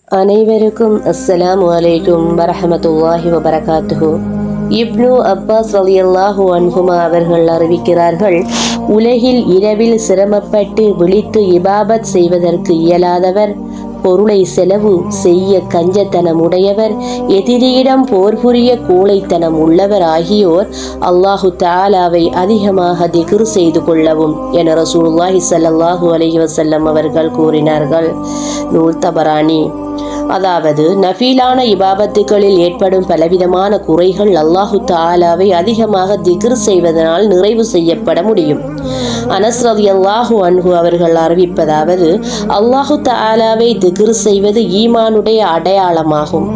அனைவருக்கும் அஸ்ஸலாமு அலைக்கும் வரஹ்மத்துல்லாஹி வபரகாத்துஹு. இப்னு அப்பாஸ் ரலியல்லாஹு அன்ஹுமா அவர்கள் அறிவிக்கிறார்கள், உலகில் இரவில் சிரமப்பட்டு விழித்து இபாபத் செய்வதற்கு இயலாதவர், பொருளை செலவு செய்ய கஞ்சத்தனம் உடையவர், எதிரியிடம் போர் புரிய கோழைத்தனம் உள்ளவர் ஆகியோர் அல்லாஹு தஆலாவை அதிகமாக திக்ர் செய்து கொள்ளவும் என ரசூலுல்லாஹி ஸல்லல்லாஹு அலைஹி வஸல்லம் அவர்கள் கூறினார்கள். நூல் தபரானி. அதாவது நஃபீலான இபாபத்துகளில் ஏற்படும் பலவிதமான குறைகள் அல்லாஹு தஆலாவை அதிகமாக திக்ர் செய்வதனால் நிறைவு செய்யப்பட முடியும். அனஸ் ரலியல்லாஹு அன்ஹு அவர்கள் அறிவிப்பதாவது, அல்லாஹு தஆலாவை திக்ர் செய்வது ஈமானுடைய அடையாளமாகும்.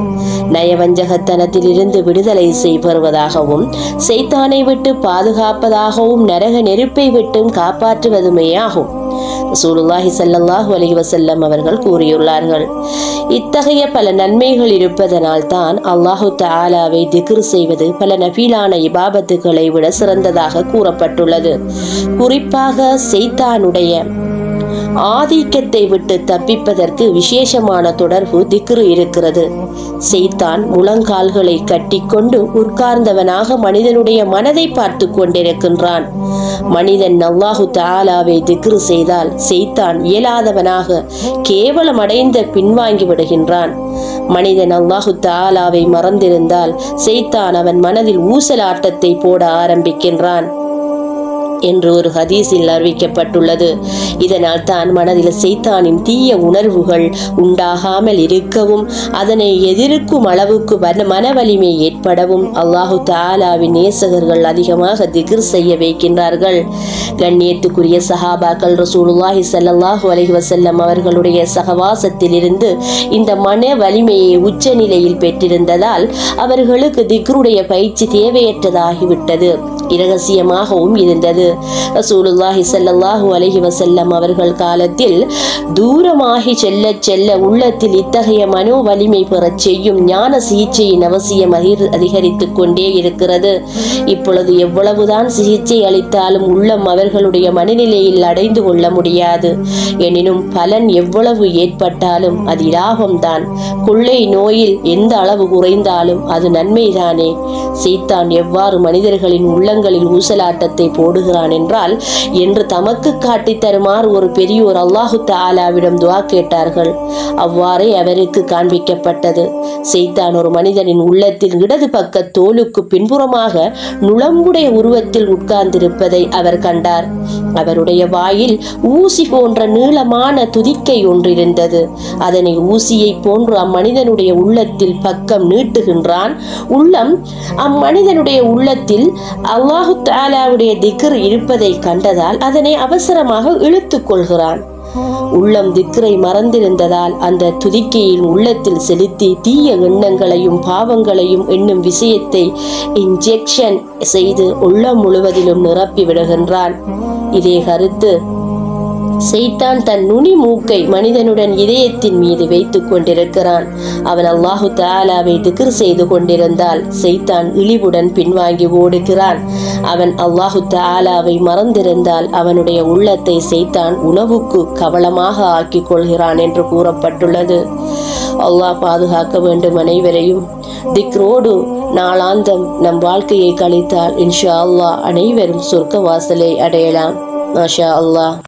நயவஞ்சகத்தனத்திலிருந்து விடுதலை செய்வதாகவும், சைத்தானை விட்டு பாதுகாப்பதாகவும், நரக நெருப்பை விட்டும் காப்பாற்றுவதுமே ஆகும். ரசூலுல்லாஹி ஸல்லல்லாஹு அலைஹி வஸல்லம் அவர்கள் கூறியுள்ளார்கள். இத்தகைய பல நன்மைகள் இருப்பதனால் தான் அல்லாஹு தஆலாவை திக்ர் செய்வது பல நஃபீலான இபாபத்துகளை விட சிறந்ததாக கூறப்பட்டுள்ளது. குறிப்பாக சைத்தானுடைய ஆதிக்கத்தை விட்டு தப்பிப்பதற்கு விசேஷமான தொடர்பு திக்ரு இருக்கிறது. சைத்தான் முழங்கால்களை கட்டிக்கொண்டு உட்கார்ந்தவனாக மனிதனுடைய மனதை பார்த்து கொண்டிருக்கின்றான். மனிதன் அல்லாஹு தஆலாவை திக்ரு செய்தால் சைத்தான் இயலாதவனாக கேவலமடைந்த பின்வாங்கி விடுகின்றான். மனிதன் அல்லாஹு தஆலாவை மறந்திருந்தால் சைத்தான் அவன் மனதில் ஊசலாட்டத்தை போட ஆரம்பிக்கின்றான் என்று ஒரு ஹதீஸில் அறிவிக்கப்பட்டுள்ளது. இதனால் தான் மனதில் சைத்தானின் தீய உணர்வுகள் உண்டாகாமல் இருக்கவும், அதனை எதிர்க்கும் அளவுக்கு மன வலிமை ஏற்படவும் அல்லாஹு தஆலாவின் நேசகர்கள் அதிகமாக திக்ர் செய்ய வைக்கின்றார்கள். கண்ணியத்துக்குரிய சஹாபாக்கள் ரசூலுல்லாஹி ஸல்லல்லாஹு அலைஹி வஸல்லம் அவர்களுடைய சகவாசத்திலிருந்து இந்த மன வலிமையை உச்ச நிலையில் பெற்றிருந்ததால் அவர்களுக்கு திக்ருடைய பயிற்சி தேவையற்றதாகிவிட்டது, இரகசியமாகவும் இருந்தது. ரசூலுல்லாஹி ஸல்லல்லாஹு அலைஹி வஸல்லம் அவர்கள் காலத்தில் தூரமாகி செல்ல செல்ல உள்ளத்தில் இத்தகைய மனோ வலிமை பெறச் செய்யும் ஞான சிகிச்சையின் அவசியம் அதிகரித்துக் கொண்டே இருக்கிறது. இப்பொழுது எவ்வளவுதான் சிகிச்சை அளித்தாலும் உள்ளம் அவர்களுடைய மனநிலையில் அடைந்து கொள்ள முடியாது. எனினும் பலன் எவ்வளவு ஏற்பட்டாலும் அது லாபம்தான். கொள்ளை நோயில் எந்த அளவு குறைந்தாலும் அது நன்மைதானே. சைத்தான் எவ்வாறு மனிதர்களின் உள்ளங்களில் ஊசலாட்டத்தை போடுகிறான் என்றால், என்று தமக்கு காட்டி தருமாறு ஒரு பெரியோர் அல்லாஹு தஆலாவிடம் துஆ கேட்டார்கள். அவ்வாறே அவருக்கு காண்பிக்கப்பட்டது. சைத்தான் ஒரு மனிதனின் உள்ளத்தில் இடது பக்க தோலுக்கு பின்புறமாக நுளம்புடைய உருவத்தில் உட்கார்ந்திருப்பதை அவர் கண்டார். அவருடைய வாயில் ஊசி போன்ற நீளமான துதிக்கை ஒன்றிருந்தது. அதனை ஊசியை போன்று அம்மனிதனுடைய உள்ளத்தில் பக்கம் நீட்டுகின்றான். உள்ளம் அம்மனிதனுடைய உள்ளத்தில் அல்லாஹு தஆலாவுடைய திக்ர் இருப்பதை கண்டதால் அதனை அவசரமாக இழுத்துக் கொள்கிறான். உள்ளம் திக்ரை மறந்திருந்ததால் அந்த துதிக்கையின் உள்ளத்தில் செலுத்தி தீய எண்ணங்களையும் பாவங்களையும் எண்ணும் விஷயத்தை இன்ஜெக்ஷன் செய்து உள்ளம் முழுவதிலும் நிரப்பி விடுகின்றான். இதே கருத்து சைத்தான் தன் நுனி மூக்கை மனிதனுடன் இதயத்தின் மீது வைத்துக் கொண்டிருக்கிறான். அவன் அல்லாஹு தஆலாவை திக்ர் செய்து கொண்டிருந்தால் சைத்தான் இழிவுடன் பின்வாங்கி ஓடுகிறான். அவன் அல்லாஹு தஆலாவை மறந்திருந்தால் அவனுடைய உள்ளத்தை சைத்தான் உணவுக்கு கவலமாக ஆக்கிக் கொள்கிறான் என்று கூறப்பட்டுள்ளது. அல்லாஹ் பாதுகாக்க வேண்டும் அனைவரையும். திக்ரோடு நாளாந்தம் நம் வாழ்க்கையை கழித்தால் இன்ஷா அல்லாஹ் அனைவரும் சொர்க்க வாசலை அடையலாம். மாஷா அல்லாஹ்.